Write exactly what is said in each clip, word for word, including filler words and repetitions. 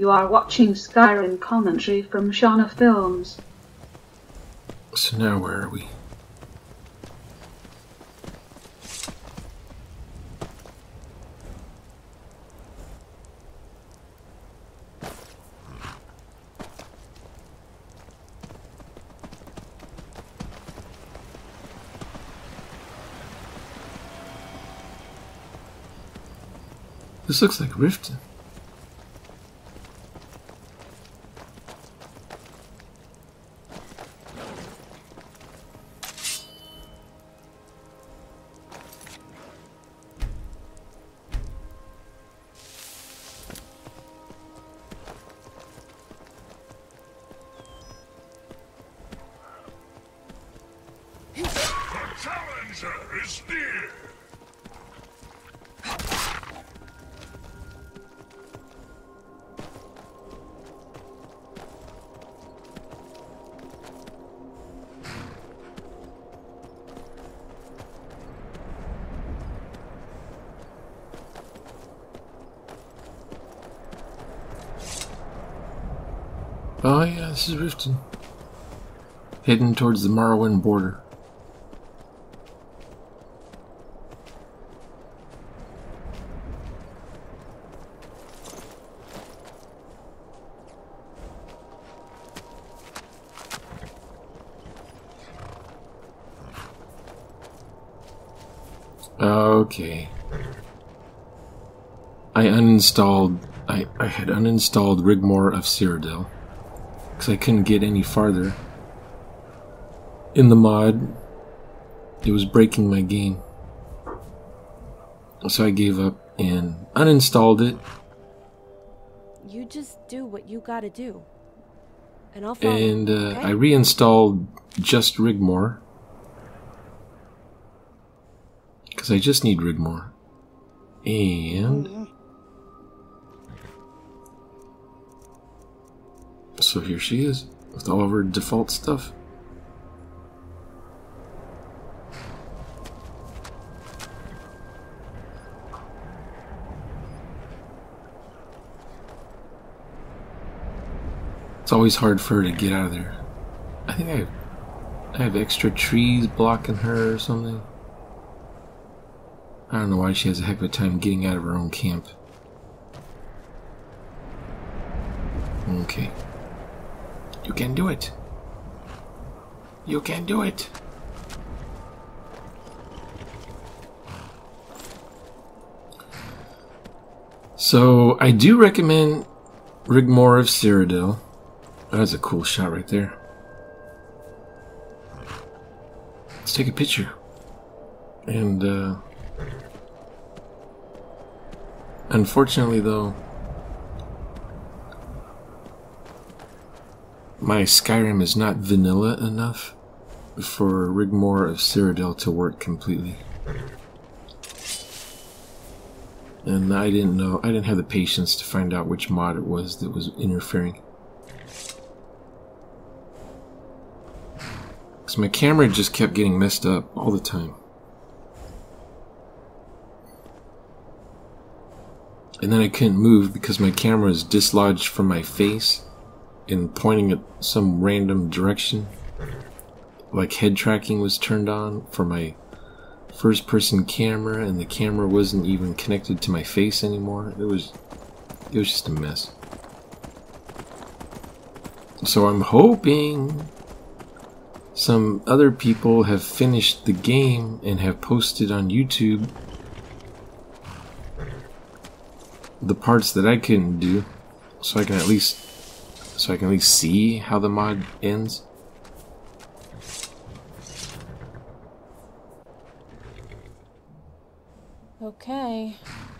You are watching Skyrim commentary from Shauna Films. So now where are we? This looks like Riften. Challenger is near! Oh yeah, this is Riften. Heading towards the Morrowind border. Okay. I uninstalled... I, I had uninstalled Rigmor of Cyrodiil. Because I couldn't get any farther. In the mod, it was breaking my game. So I gave up and uninstalled it. You just do what you gotta do. And I'll follow. And uh, Okay? I reinstalled just Rigmor. Because I just need Rigmor. And... so here she is, with all of her default stuff. It's always hard for her to get out of there. I think I have, I have extra trees blocking her or something. I don't know why she has a heck of a time getting out of her own camp. Okay. You can do it. You can do it. So, I do recommend Rigmor of Cyrodiil. That's a cool shot right there. Let's take a picture. And, uh... unfortunately, though, my Skyrim is not vanilla enough for Rigmor of Cyrodiil to work completely. And I didn't know, I didn't have the patience to find out which mod it was that was interfering. Because my camera just kept getting messed up all the time. And then I couldn't move because my camera is dislodged from my face and pointing at some random direction. Like head tracking was turned on for my first person camera, and the camera wasn't even connected to my face anymore. It was it was just a mess. So I'm hoping some other people have finished the game and have posted on YouTube the parts that I couldn't do, so I can at least so I can at least see how the mod ends. Okay.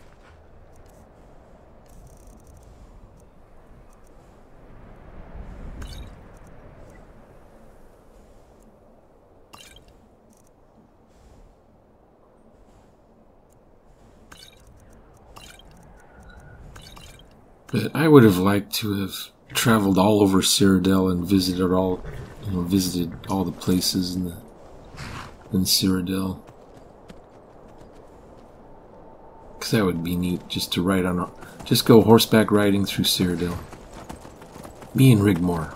But I would have liked to have traveled all over Cyrodiil and visited all, you know, visited all the places in the in Cyrodiil. Because that would be neat, just to ride on, just go horseback riding through Cyrodiil. Me and Rigmore.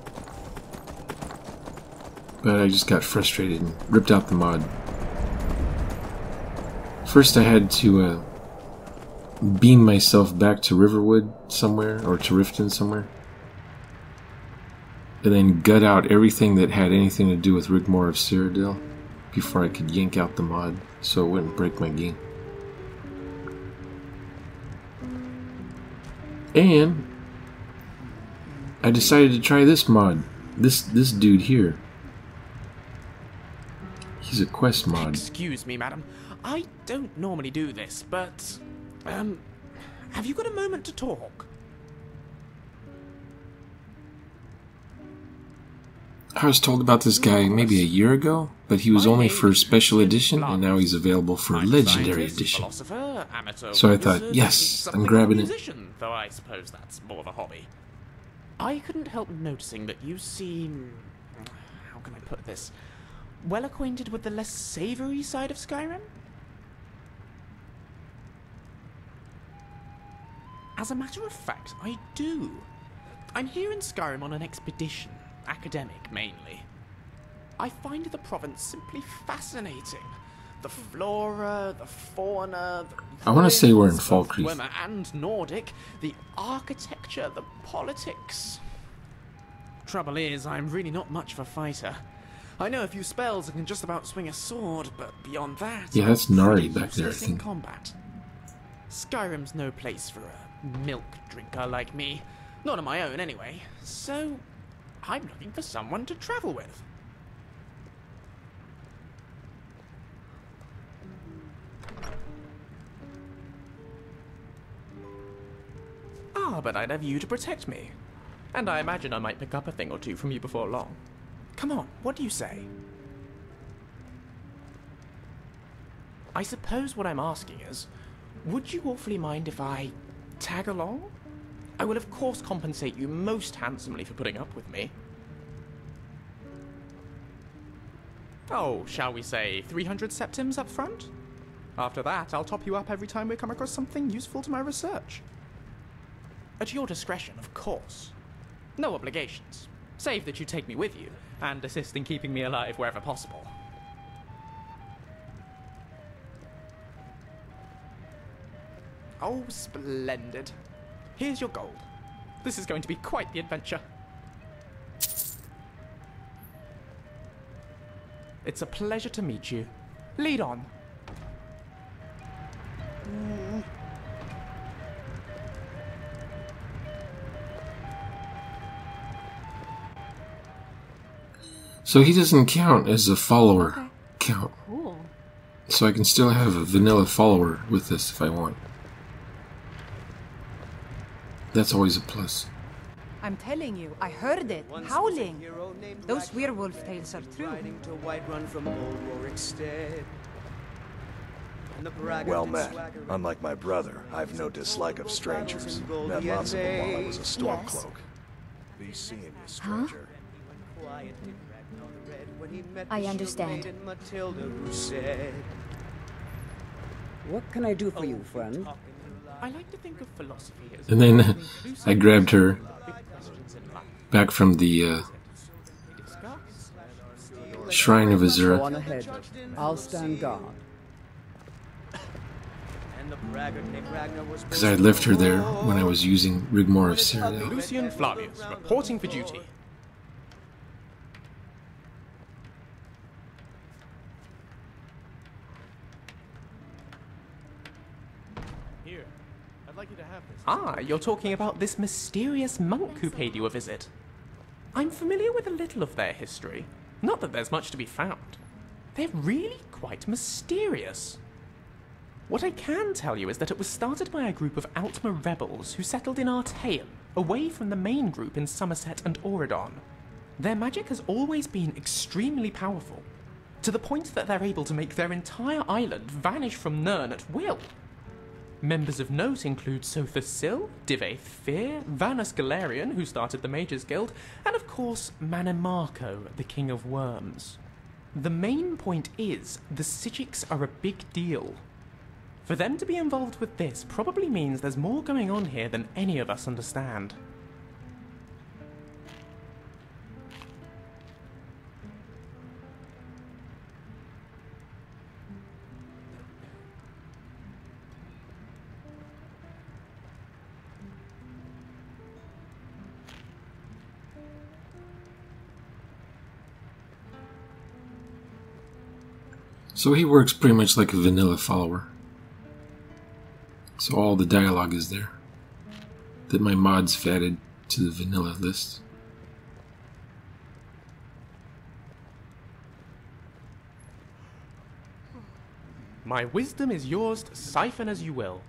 But I just got frustrated and ripped out the mod. First I had to uh, beam myself back to Riverwood somewhere, or to Riften somewhere. And then gut out everything that had anything to do with Rigmore of Cyrodiil before I could yank out the mod so it wouldn't break my game. And I decided to try this mod. This this dude here. He's a quest mod. Excuse me, madam. I don't normally do this, but um have you got a moment to talk? I was told about this guy maybe a year ago, but he was only for special edition, and now he's available for legendary edition. So I thought, yes, I'm grabbing it. Though I suppose that's more of a hobby. I couldn't help noticing that you seem, how can I put this, well acquainted with the less savory side of Skyrim? As a matter of fact, I do. I'm here in Skyrim on an expedition. Academic, mainly. I find the province simply fascinating. The flora, the fauna, the I want to say we're in ruins, Falkreath. both Dwemer and Nordic, the architecture, the politics. Trouble is, I'm really not much of a fighter. I know a few spells and can just about swing a sword, but beyond that, Yeah, that's I'm Nari pretty back there, I useless in think. combat. Skyrim's no place for a milk drinker like me. Not on my own, anyway. So I'm looking for someone to travel with. Ah, but I'd have you to protect me. And I imagine I might pick up a thing or two from you before long. Come on, what do you say? I suppose what I'm asking is, would you awfully mind if I tag along? I will of course compensate you most handsomely for putting up with me. Oh, shall we say three hundred septims up front? After that, I'll top you up every time we come across something useful to my research. At your discretion, of course. No obligations, save that you take me with you, and assist in keeping me alive wherever possible. Oh, splendid. Here's your gold. This is going to be quite the adventure. It's a pleasure to meet you. Lead on. So he doesn't count as a follower Okay. count. Cool. So I can still have a vanilla follower with this if I want. That's always a plus. I'm telling you, I heard it, howling. Those werewolf tales are true. To Whiterun from old Rorikstead. And the braggart Well and met. swagger and Unlike my brother, I've no dislike of strangers. Met lots of them while I was a Stormcloak. Be seeing you, stranger. quiet did Ragnar the Red when he met I the understand. shield maiden Matilda, who said, What can I do for you, friend? I like to think of philosophy as And then I grabbed her back from the uh, Shrine of Go Azura. on ahead. I'll stand guard. and the braggart named Ragnar was Because I had left her there when I was using Rigmore of Cyrodiil. Lucian Flavius, reporting for duty. Here, I'd like you to have this. Ah, you're talking about this mysterious monk who paid you a visit. I'm familiar with a little of their history. Not that there's much to be found. They're really quite mysterious. What I can tell you is that it was started by a group of Altmer rebels who settled in Artaeum, away from the main group in Somerset and Auradon. Their magic has always been extremely powerful, to the point that they're able to make their entire island vanish from Nirn at will. Members of note include Sothis Sil, Divaith Fear, Vanus Galarian, who started the Mages Guild, and of course Manimarco, the King of Worms. The main point is, the Psijics are a big deal. For them to be involved with this probably means there's more going on here than any of us understand. So he works pretty much like a vanilla follower. So all the dialogue is there that my mods have added to the vanilla list. My wisdom is yours to siphon as you will.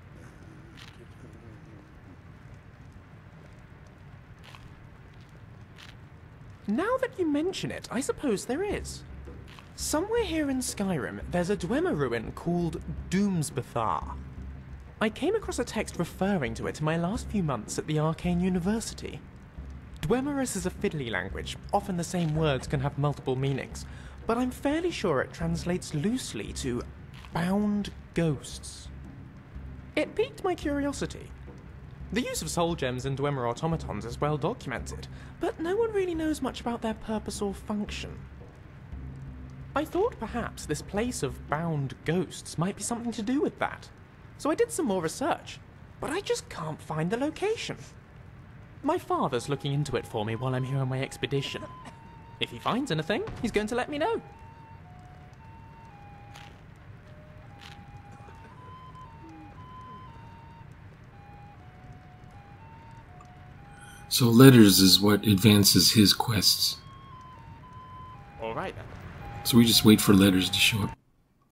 Now that you mention it, I suppose there is. Somewhere here in Skyrim, there's a Dwemer ruin called Doomsbethar. I came across a text referring to it in my last few months at the Arcane University. Dwemerus is a fiddly language. Often the same words can have multiple meanings, but I'm fairly sure it translates loosely to bound ghosts. It piqued my curiosity. The use of soul gems in Dwemer automatons is well documented, but no one really knows much about their purpose or function. I thought perhaps this place of bound ghosts might be something to do with that, so I did some more research, but I just can't find the location. My father's looking into it for me while I'm here on my expedition. If he finds anything, he's going to let me know. So letters is what advances his quests. Alright then. So we just wait for letters to show up.